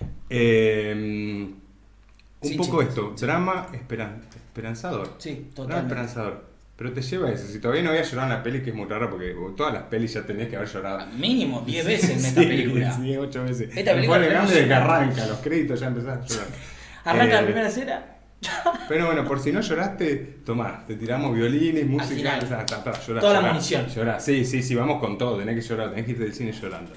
un Sin poco chistes. esto, drama esperanzador. sí, Drama totalmente. esperanzador. Pero te lleva a eso. Si todavía no había llorado en la peli, que es muy rara porque todas las pelis ya tenías que haber llorado. Mínimo 10 veces en esta Sí, película. Sí, 8 veces. Esta película Fue grande de que llora. arranca, los créditos ya empezás a llorar. Arranca la Eh, primera escena. Pero bueno, por si no lloraste, tomá, te tiramos violines, música, final. llorá, Toda la llorá, munición. Llorá, sí, vamos con todo, tenés que llorar, tenés que irte del cine llorando.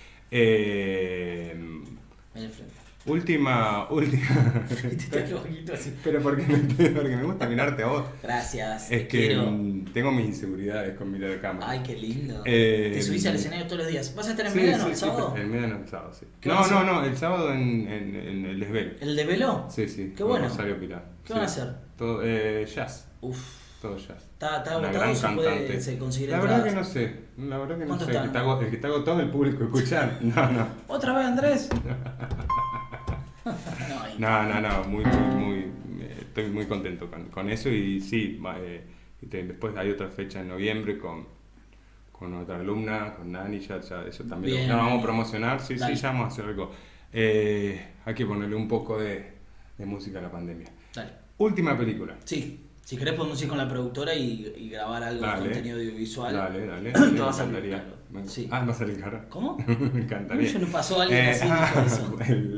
En el frente. Última. Y te traes los ojitos así. Pero porque me gusta mirarte a vos. Gracias, Es te que quiero. tengo mis inseguridades con mirar cámara. Ay, qué lindo. Eh, Te subís al escenario todos los días. ¿Vas a estar en Sí, Médano sí, el sí, sábado? el Médano el sábado, sí. ¿Qué van a hacer? No, el sábado en el desvelo. ¿El de Veló? Sí. Qué en bueno. Rosario Pilar. ¿Qué Sí. van a hacer? Todo, jazz, Uf, todo jazz. está Una agotado, gran se puede cantante. se consigue La verdad que entradas. no sé. La verdad que no ¿Cuánto sé. están? El que está agotado el público escuchar. No. ¿Otra vez, Andrés? No, ahí. No. Muy. Estoy muy contento con eso y sí. Después hay otra fecha en noviembre con otra alumna, con Nani. Ya eso también. Bien, Lo vamos Nani. a promocionar. Sí, Dale. ya vamos a hacer algo. Hay que ponerle un poco de música a la pandemia. Dale. Última película. Sí, si querés podemos ir con la productora y grabar algo de Dale. contenido audiovisual. Dale. Te Me va a salir encantaría. caro. Sí. Va a salir caro. ¿Cómo? Me encantaría. Yo no pasó alguien así dijo eso.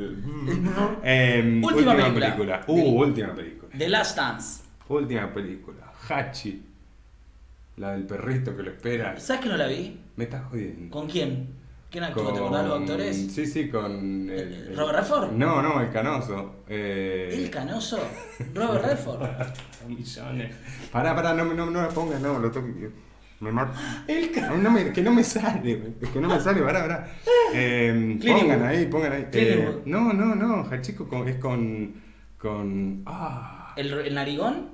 Última película. película. Última película. The Last Dance. Última película. Hachi. La del perrito que lo espera. ¿Sabes que no la vi? Me estás jodiendo. ¿Con quién? ¿Quién actuó? ¿Te acordás los actores? Sí, con... ¿Robert Redford? No, el canoso. ¿El canoso? ¿Robert Redford? Millones. Pará, no me pongas, no, lo toque. Me mato. El Que no me sale, es que no me sale, pará. Clint Pongan ahí. Clint Eastwood. No, Hachiko es con Con... ¿El narigón?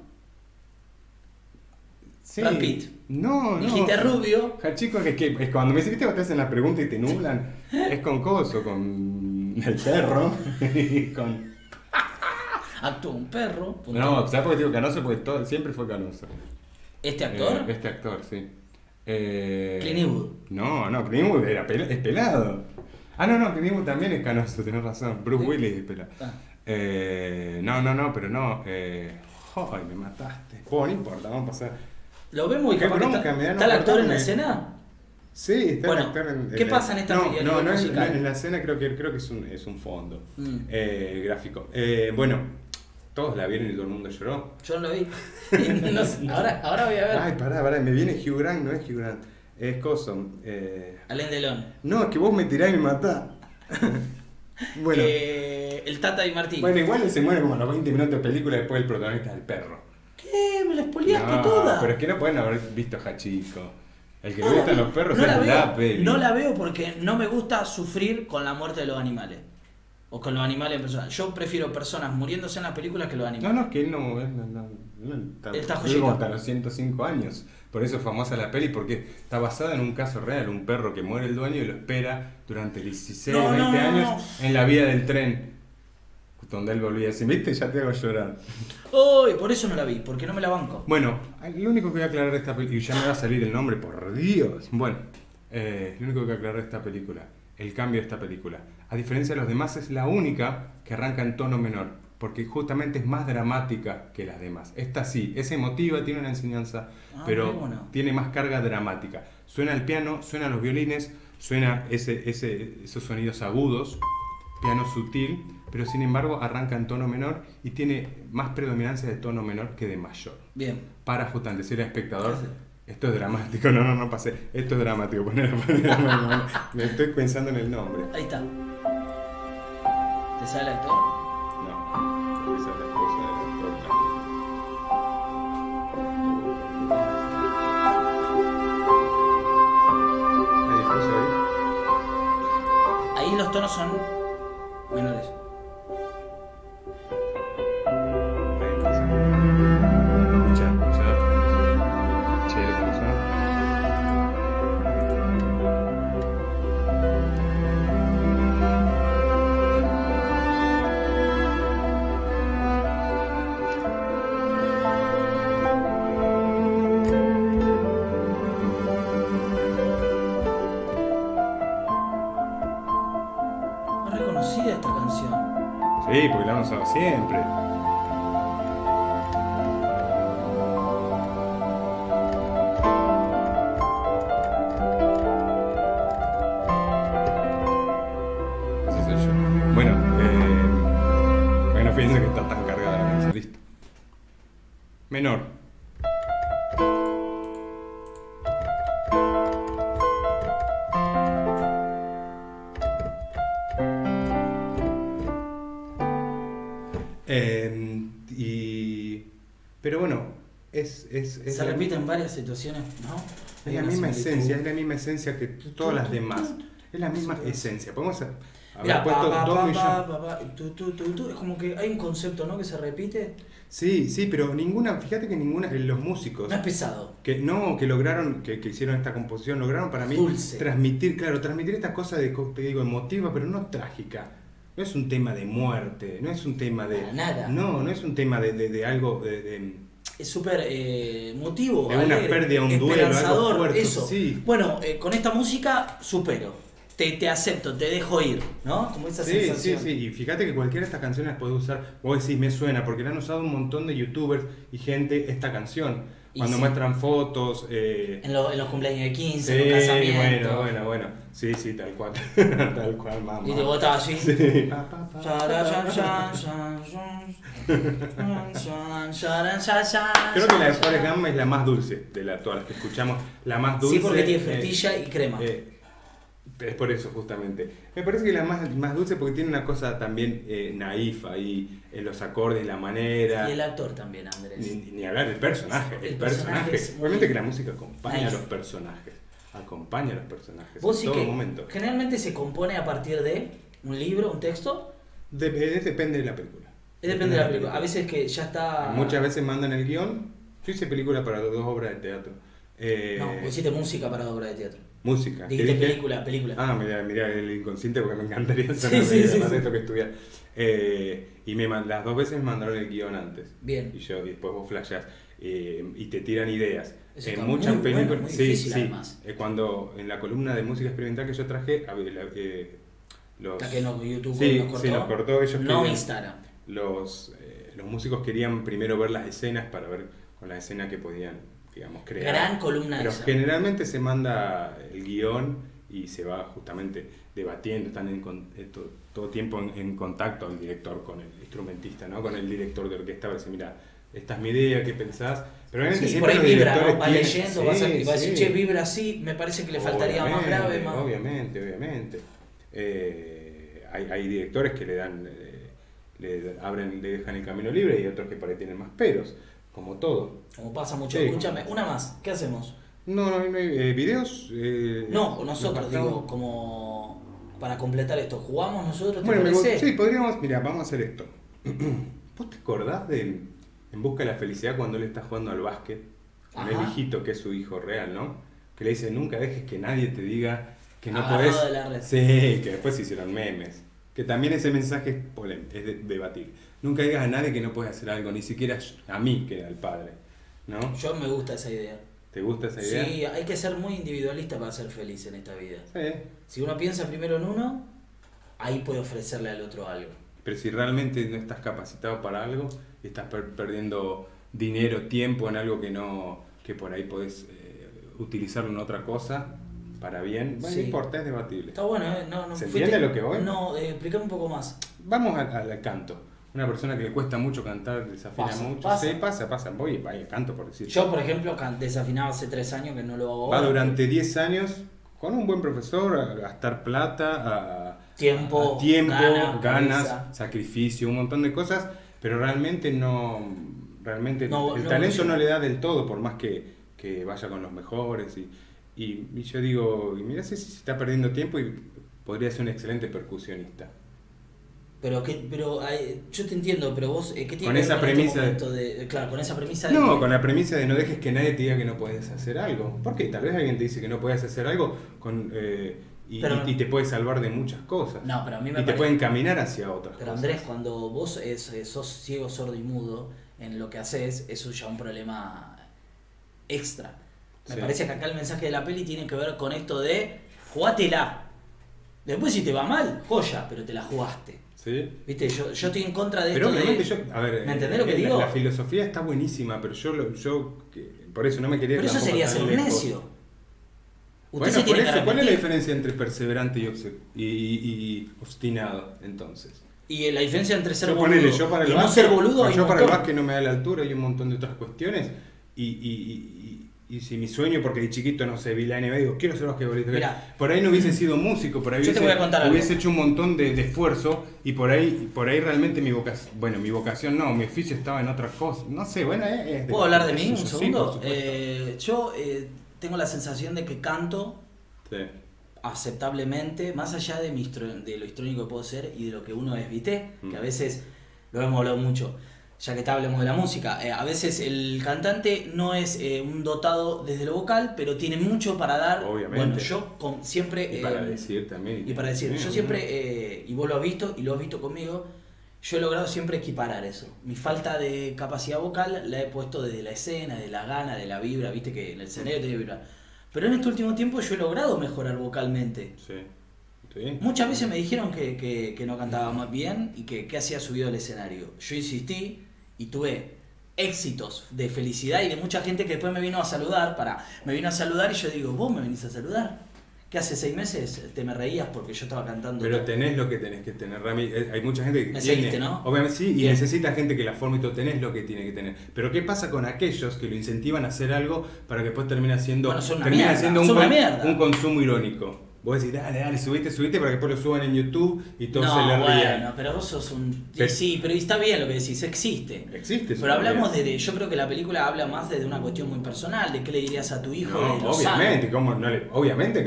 Sí. Brad Pitt. No, no. Dijiste rubio. Chico, es cuando me dices, viste, cuando te hacen la pregunta y te nublan, es con coso, con el perro y con... Actúa un perro. punto. No, ¿sabes por qué digo canoso? Porque siempre fue canoso. ¿Este actor? Este actor, sí. Clint Eastwood. No, Clint Eastwood es pelado. No, Clint Eastwood también es canoso, tenés razón. Bruce Willis es pelado. No, pero no. Ay, me mataste. No importa, vamos a pasar. ¿Lo vemos y Qué capaz que bronca me da, no está el actor en la cortarme. escena? Sí, está Bueno, el actor en... ¿qué pasa en esta película No, musical? en la escena creo que es un fondo gráfico. Bueno, todos la vieron y todo el mundo lloró. Yo no lo vi. No sé, ahora voy a ver. Ay, pará, me viene Hugh Grant, no es Hugh Grant. Es Coso. Alain Delon. No, es que vos me tirás y me matás. Bueno. El Tata Di Martino. Bueno, igual se muere como a los 20 minutos de película después el protagonista del perro. ¿Qué? Me la spoileaste No, toda. pero es que no pueden haber visto Hachiko. El que le gustan los perros no es la veo, peli. No la veo porque no me gusta sufrir con la muerte de los animales. O con los animales en persona. Yo prefiero personas muriéndose en las películas que los animales. No, es que él no Está vive como hasta joyita. los 105 años. Por eso es famosa la peli, porque está basada en un caso real. Un perro que muere el dueño y lo espera durante 16, 20 años en la vía del tren. Donde él volvía a decir, ¿viste? Ya te hago llorar. Uy, por eso no la vi, porque no me la banco. Bueno, lo único que voy a aclarar de esta película, y ya me va a salir el nombre, por Dios. Bueno, lo único que voy a aclarar de esta película, el cambio de esta película, a diferencia de los demás, es la única que arranca en tono menor, porque justamente es más dramática que las demás. Esta sí, es emotiva, tiene una enseñanza, pero bueno. tiene más carga dramática. Suena el piano, suena los violines, suena esos sonidos agudos, piano sutil, pero sin embargo arranca en tono menor y tiene más predominancia de tono menor que de mayor. Bien. Para justamente decirle al espectador, esto es dramático, no pasé, esto es dramático, me estoy pensando en el nombre. Ahí está. ¿Te sale el actor? No, esa es la esposa del actor. ¿Hay esposa ahí? Ahí los tonos son menores. Es reconocida esta canción. Sí, porque la han usado siempre. Ese soy yo. Bueno, fíjense que está tan cargada la canción. Listo. Menor. Pero bueno, Se repite en varias situaciones, ¿no? es la misma esencia, es la misma esencia que todas las demás. Es la misma esencia. Podemos haber Mirá, puesto 2 millones. es como que hay un concepto, ¿no? Que se repite. Sí, pero fíjate que los músicos No es pesado. que lograron, que hicieron esta composición, lograron para mí Dulce. transmitir esta cosa te digo, emotiva, pero no trágica. No es un tema de muerte, no es un tema de... Para nada. No es un tema de algo... Es súper emotivo, de una alegre, pérdida, un duelo, algo esperanzador, fuerte. eso. Sí. Bueno, con esta música supero. Te acepto, te dejo ir, ¿no? Como esa sensación. Sí, y fíjate que cualquiera de estas canciones las puede usar, vos decís, me suena, porque le han usado un montón de youtubers y gente esta canción. Y Cuando sí. muestran fotos. En los cumpleaños de 15, Sí, en los casamientos. bueno. Sí, tal cual. Tal cual, mamá. Y vos estabas así. Sí. Creo que la de Forrest Gump es la más dulce de todas las que escuchamos. La más dulce. Sí, porque tiene frutilla y crema. Es por eso, justamente. Me parece que la más dulce porque tiene una cosa también naif ahí, en los acordes, la manera. Y el actor también, Andrés. Ni hablar del personaje. El El personaje personaje. es muy Obviamente que la música acompaña naif. a los personajes. Acompaña a los personajes. Vos en sí todo que momento. generalmente se compone a partir de un libro, un texto. Depende de la película. Depende de la película. A veces que ya está... Muchas veces mandan el guión. Yo hice película para 2 obras de teatro. No, vos hiciste música para obra de teatro. Música. Dijiste película. Ah, mirá el inconsciente porque me encantaría saber más de esto que estudiar. Y las 2 veces me mandaron el guión antes. Bien. Y después vos flashás. Y te tiran ideas. Eso En está muchas muy películas. bueno, muy difícil, además. Cuando en la columna de música experimental que yo traje, La que YouTube nos nos cortó. Sí, nos cortó. Ellos no Instagram. Los músicos querían primero ver las escenas para ver con la escena que podían, digamos, crear. Gran columna Pero esa. generalmente se manda el guión y se va justamente debatiendo, están todo tiempo en contacto el director con el instrumentista, ¿no? Con el director de orquesta, para decir, mira, esta es mi idea, ¿qué pensás? Pero obviamente Sí, por siempre ahí los vibra, directores ¿no? Va leyendo, va a decir, che, vibra así, me parece que le faltaría más grave, más... Obviamente. Hay directores que le dejan el camino libre y otros que por ahí tienen más peros, como todo. Como pasa mucho. Sí. Escúchame, una más, ¿qué hacemos? No hay videos. No, nosotros, digo, como para completar esto, ¿jugamos nosotros? ¿Te Bueno, parece? sí, podríamos, mira, vamos a hacer esto. ¿Vos te acordás de En Busca de la Felicidad cuando él está jugando al básquet? Con el hijito que es su hijo real, ¿no? Que le dice, nunca dejes que nadie te diga que no podés. De la red. Sí, que después se hicieron memes. Que también ese mensaje es polémico, es debatible. Nunca digas a nadie que no puedes hacer algo, ni siquiera a mí, que era el padre, ¿no? Yo me gusta esa idea. ¿Te gusta esa idea? Sí, hay que ser muy individualista para ser feliz en esta vida. Sí. Si uno piensa primero en uno, ahí puede ofrecerle al otro algo. Pero si realmente no estás capacitado para algo y estás perdiendo dinero, tiempo en algo que por ahí podés utilizarlo en otra cosa para bien, bueno, Sí. no importa, es debatible. Está bueno, ¿eh? ¿Se entiende lo que voy? No, explícame un poco más. Vamos al canto. Una persona que le cuesta mucho cantar, desafina mucho. Pasa. Sí, pasa. Voy al canto por decir. Yo, por ejemplo, desafinaba hace 3 años que no lo hago. Va ahora. durante 10 años con un buen profesor a gastar plata, Tiempo, ganas, cabeza. sacrificio, un montón de cosas, pero realmente el talento funciona. no le da del todo, por más que vaya con los mejores. Y yo digo, mirá si se está perdiendo tiempo y podría ser un excelente percusionista. Pero yo te entiendo, pero vos, ¿qué tiene Con que ver esa con premisa este momento claro, con esa premisa de No, que- con la premisa de no dejes que nadie te diga que no puedes hacer algo. Porque tal vez alguien te dice que no puedes hacer algo y te puede salvar de muchas cosas. No, pero a mí me y te parece- puede encaminar hacia otras Pero cosas. Andrés, cuando vos sos ciego, sordo y mudo en lo que haces, eso ya es un problema extra. Me Sí. parece que acá el mensaje de la peli tiene que ver con esto de jugátela. Después si te va mal, joya, pero te la jugaste. ¿Sí? ¿Viste? Yo estoy en contra de Pero esto obviamente de... a ver, ¿Me entendés lo que digo? La filosofía está buenísima, pero por eso no me quería Pero eso tampoco sería tan ser un lejos. necio. Usted Bueno, se por tiene que eso, ¿cuál es la arrepentir. diferencia entre perseverante y obstinado, entonces? Y la diferencia entre ser Yo boludo ponele, yo para el y no básquet, ser boludo hay yo un para el montón. básquet no me da la altura y un montón de otras cuestiones. Y si mi sueño, porque de chiquito no sé, vi la NBA y digo, quiero ser basquetbolista. Mirá. Por ahí no hubiese sido músico, por ahí Yo te voy a contar algo. hubiese hecho un montón de esfuerzo y por ahí realmente mi vocación no, mi oficio estaba en otras cosas. No sé, bueno, ¿Puedo hablar de mí un Sí, segundo? por supuesto. Yo tengo la sensación de que canto Sí. aceptablemente, más allá de de lo histrónico que puedo ser y de lo que uno es, ¿viste? Que a Mm. veces lo hemos hablado mucho, ya que hablamos de la música. A veces el cantante no es un dotado desde lo vocal, pero tiene mucho para dar. Obviamente. Bueno, yo siempre... Y para decir también. Y para decir, yo siempre, y vos lo has visto y lo has visto conmigo, yo he logrado siempre equiparar eso. Mi falta de capacidad vocal la he puesto desde la escena, de la gana, de la vibra, viste que en el escenario tiene que vibrar. Pero en este último tiempo yo he logrado mejorar vocalmente. Sí. Sí. Muchas veces me dijeron que no cantaba más bien y que hacía subido al escenario. Yo insistí y tuve éxitos de felicidad y de mucha gente que después me vino a saludar. Me vino a saludar y yo digo, vos me venís a saludar. ¿Qué hace 6 meses te me reías porque yo estaba cantando? Pero tenés lo que tenés que tener, Rami. Hay mucha gente que Me tiene, seguiste, ¿no? obviamente sí, y Bien. necesita gente que la forme y todo. Tenés lo que tiene que tener. Pero ¿qué pasa con aquellos que lo incentivan a hacer algo para que después termine siendo, Bueno, son una mierda, siendo son una mierda. un consumo irónico? Vos decís, dale, subite para que después lo suban en YouTube y todos se le rían. Bueno, pero vos sos un... Sí. Sí, pero está bien lo que decís, existe. Existe. Pero hablamos yo creo que la película habla más de una cuestión muy personal, de qué le dirías a tu hijo de No, lo obviamente, obviamente que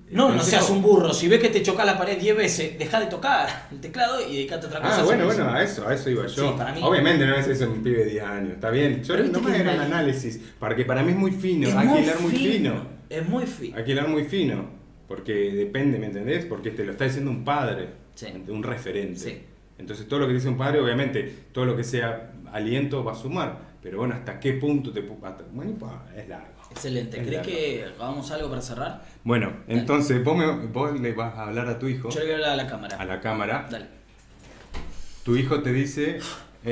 No, no seas un burro. Si ves que te choca la pared 10 veces, deja de tocar el teclado y dedicate a otra cosa. Bueno, a eso iba yo. Sí, para mí. Obviamente no es eso en un pibe de 10 años, está bien. Yo nomás era un análisis, porque para mí es muy fino, hay que hilar muy fino. Es muy fino. Hay que hilar muy fino, porque depende, ¿me entendés? Porque te lo está diciendo un padre, un referente. Sí. Entonces todo lo que dice un padre, obviamente, todo lo que sea aliento va a sumar. Pero bueno, ¿hasta qué punto te... Bueno, es largo. Excelente. ¿Crees que hagamos algo para cerrar? Bueno, dale. Entonces vos le vas a hablar a tu hijo. Yo le voy a hablar a la cámara. A la cámara. Dale. Tu hijo te dice,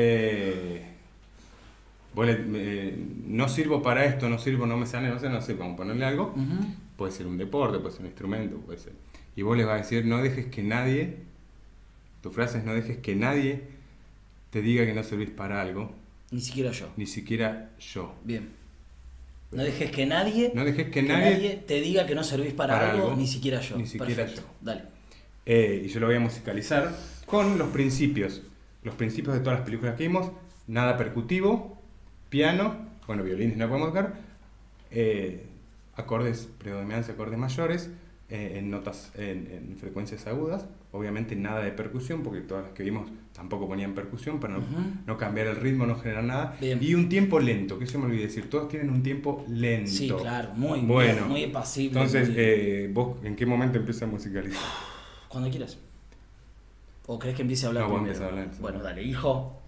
no sirvo para esto, no me sale, no sé, vamos a ponerle algo. Puede ser un deporte, puede ser un instrumento, puede ser. Y vos le vas a decir, no dejes que nadie, tu frase es no dejes que nadie te diga que no servís para algo. Ni siquiera yo. Ni siquiera yo. Bien. No dejes que nadie te diga que no servís para algo, ni siquiera yo. Ni siquiera Perfecto. yo. Dale. Y yo lo voy a musicalizar con los principios. Los principios de todas las películas que vimos. Nada percutivo, piano, bueno, violines no podemos tocar, acordes, predominancia acordes mayores, en notas, en frecuencias agudas. Obviamente nada de percusión, porque todas las que vimos tampoco ponían percusión, para no cambiar el ritmo, no generar nada. Bien. Y un tiempo lento, que eso me olvidé decir, todos tienen un tiempo lento. Sí, claro, muy apacible. Entonces, ¿vos en qué momento empiezas a musicalizar? Cuando quieras. ¿O crees que empiece a hablar primero? Vos empieza a hablar. Bueno, dale, hijo.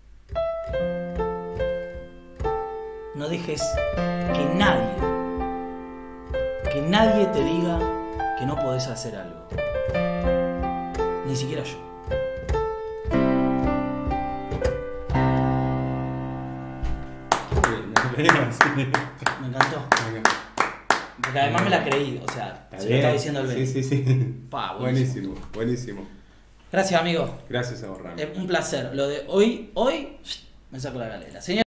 No dejes que nadie te diga que no podés hacer algo. Ni siquiera yo. Me encantó. Porque además me la creí, o sea, se lo estaba diciendo el Ben. Sí. Buenísimo. Buenísimo. Gracias, amigo. Gracias a vos, Rami. Un placer. Lo de hoy me saco la galera. Señor